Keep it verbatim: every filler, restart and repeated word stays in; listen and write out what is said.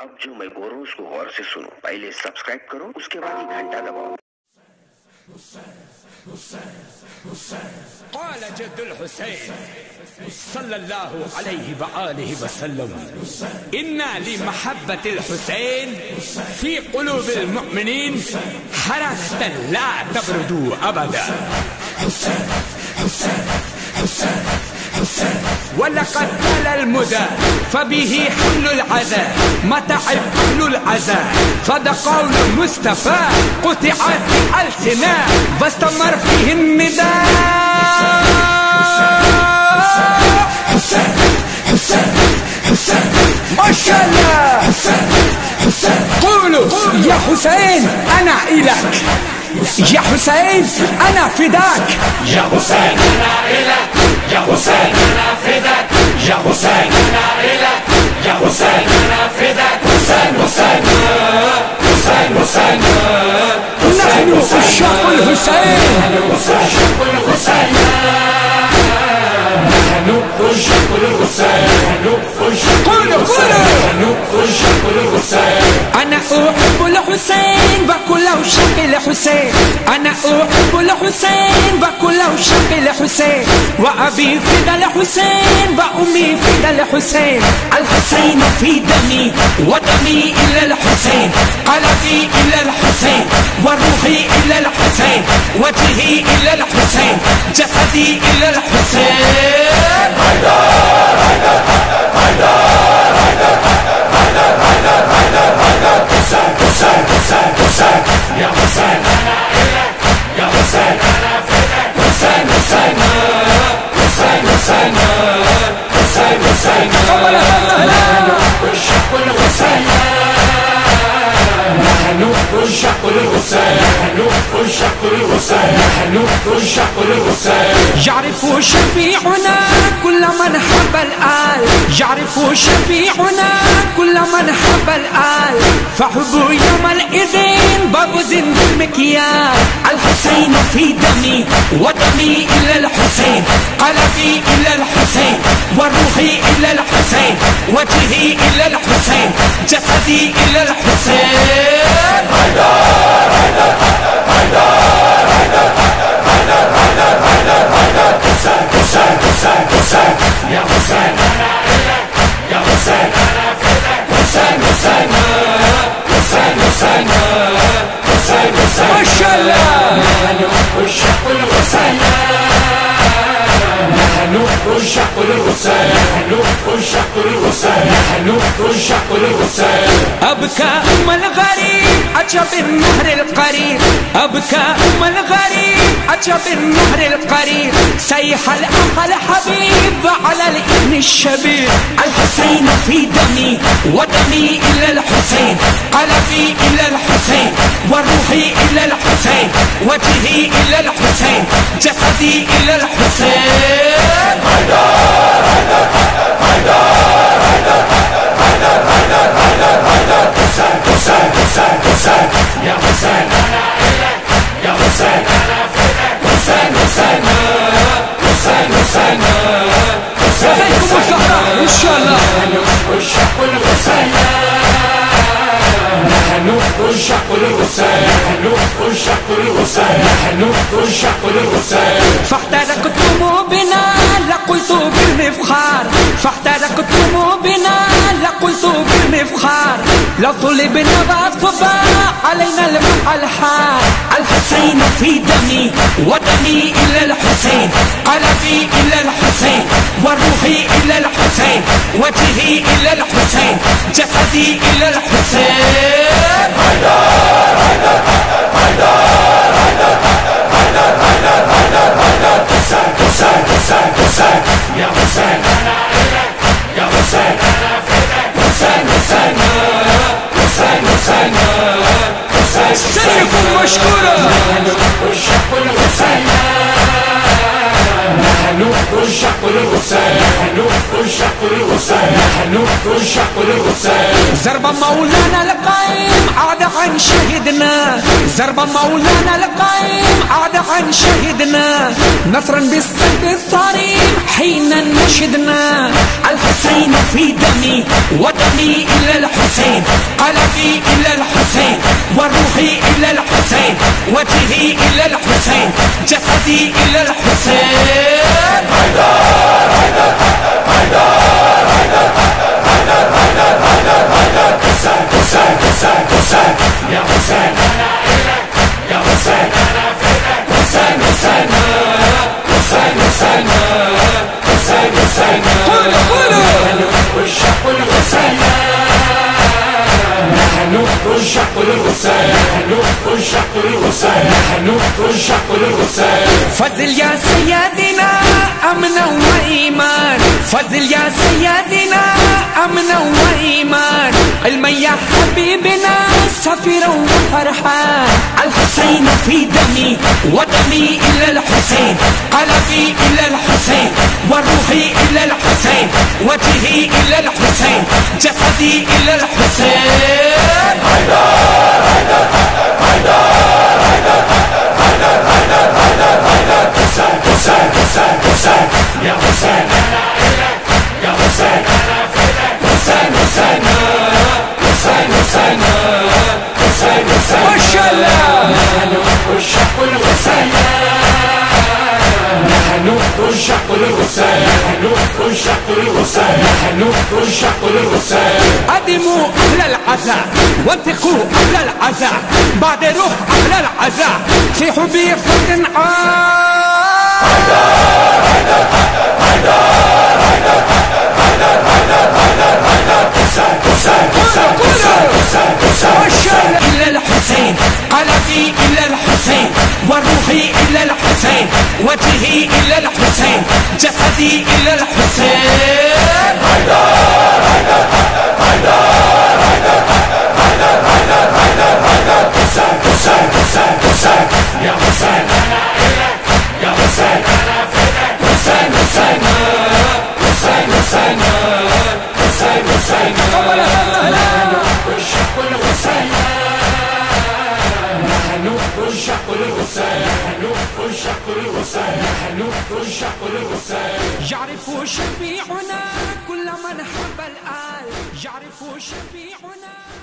अब जो मैं बोल रहा हूँ उसको गौर से सुनो। पहले सब्सक्राइब करो, उसके बाद ही घंटा दबाओ। قال جد الحسين صلى الله عليه وآله وسلم إن لمحبة الحسين في قلوب المؤمنين حرارة لا تبرد أبدا. حسين حسين حسين حسين ولقد طال المدى فبه حل العذاب متى حل العذاب فده قول المصطفى قطعت الألسنة واستمر فيه النداء. حسين حسين حسين ما شاء الله. حسين حسين قولوا يا حسين أنا إلك، يا حسين أنا فداك، يا حسين أنا إلك، يا حسين أنا فداك، يا حسين أنا إلك، يا حسين أنا فداك. حسين حسين حسين حسين نحن عشاق الحسين، نحن عشاق الحسين، نحن عشاق الحسين، قولوا قولوا نحن عشاق الحسين. أنا أحب الحسين وكل عشاق الحسين، أنا أحب الحسين وكل عشاق الحسين، وأبي فدا الحسين وأمي فدا الحسين. الحسين في دمي ودمي إلى الحسين، قلبي إلى الحسين وروحي إلى الحسين، وجهي إلى الحسين، جسدي إلى الحسين. حيدر حيدر حيدر حيدر حيدر حيدر حيدر حيدر. حسين حسين حسين حسين يا حسين أنا إلك، يا حسين أنا فداك. حسين حسين حسين حسين حسين حسين نحن عشاق الحسين، نحن عشاق الحسين، نحن عشاق الحسين، نحن عشاق الحسين. يعرف شفيعنا كل من حب الآل، يعرف شفيعنا كل من حب الآل، فحب يوم الإذن بابز بالمكيال. الحسين في دمي ودمي إلى الحسين، قلبي إلى الحسين وروحي إلى الحسين، وجهي إلى الحسين، جسدي إلى الحسين. حيدر حيدر حيدر حيدر حيدر حيدر حيدر حيدر. حسين حسين حسين حسين يا حسين أنا إلك، يا حسين أنا فداك. حسين حسين حسين حسين حسين حسين ما شاء الله. نحن عشاق الحسين، نحن عشاق الحسين، نحن عشاق الحسين، نحن عشاق الحسين. أبكى أم الغريب عجب النهر القريب، أبكى أم الغريب عجب النهر القريب، سيح الأخ الحبيب على الابن الشبيب. الحسين في دمي ودمي إلى الحسين، قلبي إلى الحسين وروحي إلى الحسين، وجهي إلى الحسين، جسدي إلى الحسين. حيدر حيدر حيدر حيدر حيدر حيدر حيدر حيدر. حسين حسين حسين حسين يا حسين أنا إلك، يا حسين أنا فداك. حسين حسين حسين حسين حسين حسين إن شاء الله. نحن عشاق الحسين، نحن عشاق الحسين، نحن عشاق الحسين، نحن عشاق الحسين. فاحترقتم بنا لقلت بالمفخار، فاحترقتم بنا لقلت بالمفخار، لو طلبنا وطبع علينا الماء الحار. الحسين في دمي ودمي إلى الحسين، قلبي إلى الحسين وروحي إلى الحسين، وجهي إلى الحسين، جسدي إلى الحسين. حيدر حيدر حيدر حيدر حيدر حيدر حيدر حيدر. حسين حسين حسين حسين يا حسين أنا إلك، يا حسين أنا فداك. حسين حسين حسين حسين حسين سيكون مشكورا. نحن عشاق الحسين، نحن عشاق الحسين، نحن عشاق الحسين، نحن عشاق الحسين. ضرب مولانا القائم عاد عن شهدنا، ضرب مولانا القائم عاد عن شهدنا، نصرا بالسيف الصريم حين نشدنا. الحسين في دمي ودمي إلى الحسين، وجهي إلى الحسين جسدي إلى الحسين حيدر حيدر حيدر حيدر حيدر حيدر حيدر حيدر حسين حسين حسين حسين يا حسين أنا إلك يا حسين أنا فداك حسين حسين حسين حسين حسين حسين قولوا قولوا نحن عشاق الحسين نحن عشاق الحسين نحن عشاق الحسين نحن عشاق الحسين فضل يا سيدنا أمنا وإيمان فضل يا سيدنا أمنا وإيمان علما يا حبيبنا سفيرا وفرحان الحسين في دمي ودمي إلى الحسين قلبي إلى الحسين وروحي إلى الحسين وجهي إلى الحسين جسدي إلى الحسين حيدر حيدر حيدر حيدر حيدر حيدر حيدر حيدر حسين حسين حسين حسين يا حسين أنا إلك يا حسين أنا فداك حسين حسين حسين حسين حسين حسين ما شاء الله نحن عشاق الحسين نحن عشاق الحسين نحن عشاق الحسين نحن عشاق الحسين قدموا أهل العزاء وانتقوا أهل العزاء بعد روح أهل العزاء في حبي فرد عام حيدر حيدر حيدر حيدر حيدر حيدر حيدر حيدر حسين حسين حسين حسين حسين حسين إلى الحسين قلبي إلى الحسين وروحي إلى الحسين وجهي إلى الحسين جسدي إلى الحسين حيدر حيدر حيدر حيدر حيدر حيدر حيدر حيدر حسين حسين حسين حسين يا حسين أنا إلك يا حسين أنا فداك حسين حسين حسين حسين حسين حسين نحن عشاق الحسين نحن عشاق الحسين نحن عشاق الحسين نحن عشاق الحسين يعرف شفيعنا كل من حب الآل يعرف شفيعنا